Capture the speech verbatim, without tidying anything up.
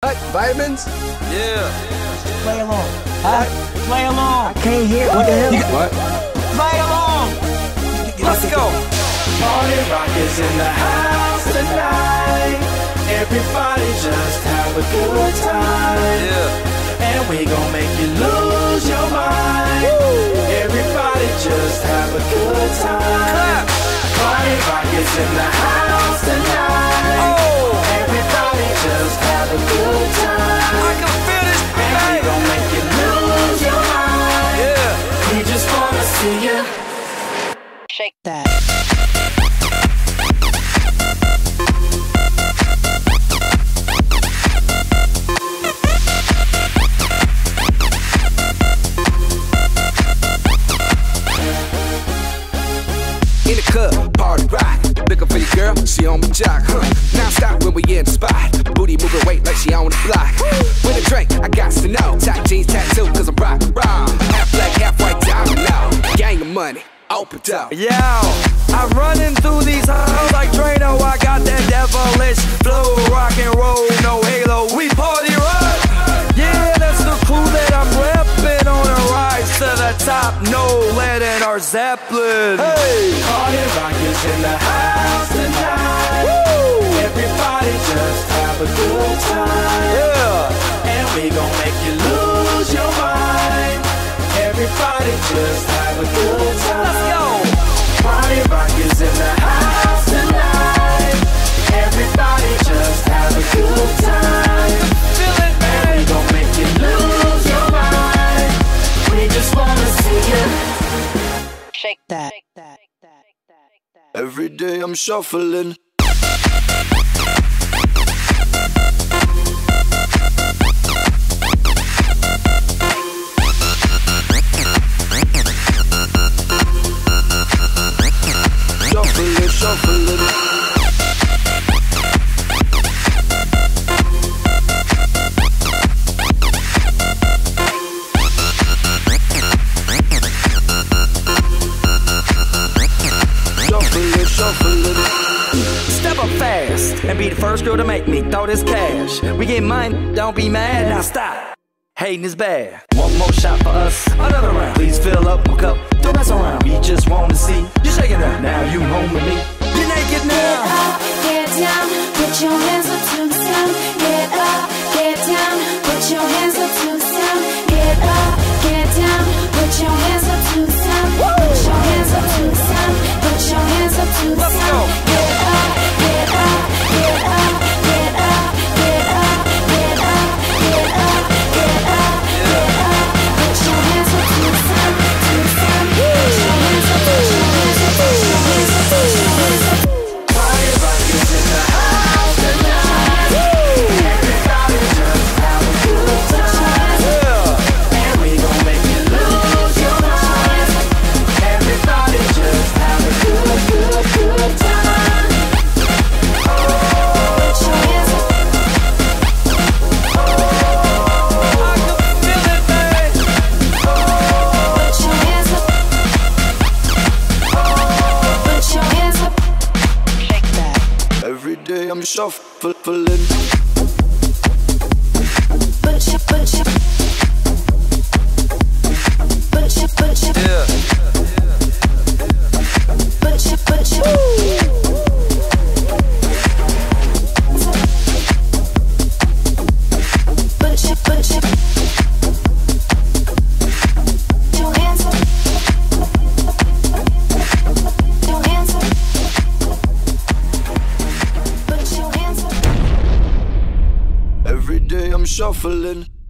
What? Vitamins? Yeah. Play along. Huh? Play along. I can't hear. What the hell? What? Play along. Let's go. Party Rock is in the house tonight. Everybody just have a good time. Yeah. And we gon' make you lose your mind. Woo. Everybody just have a good time. Clap. Party Rock is in the house tonight. Oh. Everybody just have a good time. I can feel this. And we gon' make you lose your mind. Yeah. We just wanna see you shake that. In the club, party rock. Looking for your girl, she on my jock, huh? Now stop when we in the spot. Booty moving weight like she on the block. With a drink, I got to know. Tight jeans, tattoo, cause I'm rock, rock. Half black, half white, diamond now. Gang of money, open up. Yo, I'm running through these halls like Drano. I got that devilish flow, rock and roll, no halo. We party rock. Yeah, that's the crew that I'm repping on a rise to the top. No lead in our Zeppelin. Hey, Party Rock is in the house tonight. Woo. Everybody just have a good time. yeah. And we gon' make you lose your mind. Everybody just have a good time. Let's go. Party Rock is in the house tonight. Everybody just have a good time. Feel it, And we gon' make you lose your mind. We just wanna see you Shake that. every day. I'm shuffling. Shuffling, shuffling. Shuffling, shuffling. Step up fast and be the first girl to make me throw this cash. We get mine, don't be mad. Now stop. Hating is bad. One more shot for us, another round. Please fill up my cup, don't mess around. We just wanna see you shaking it. Now you home with me. You're naked now. Get up, get down, put your hands up to the sound. Get up, get down, put your hands up to the sound. Get up, get down, put your hands up to the sound. Put your hands up to the sound. Put your hands up to the Let's go. sound. Get up, get up, get up, get up, get up, get up, get up, get up, get up. Put your hands up to the sound, to the sound. Put your hands up, put your hands up, put your hands up, put your hands up. Party Rock is in the house tonight. Everybody just have a good time. Yeah. And we gon' make you lose your mind. Everybody just have a good, good, good time. Put your hands up. I can feel it, babe. Put your hands up. Put your hands up. Shake that. Every day I'm shuffling. Put your, put your, put your, put your, Yeah. put your, put your. Put your, put your. Your hands up. Your hands up. Put your hands up. Every day I'm shuffling.